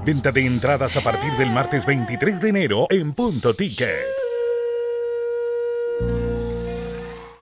Venta de entradas a partir del martes 23 de enero en Punto Ticket.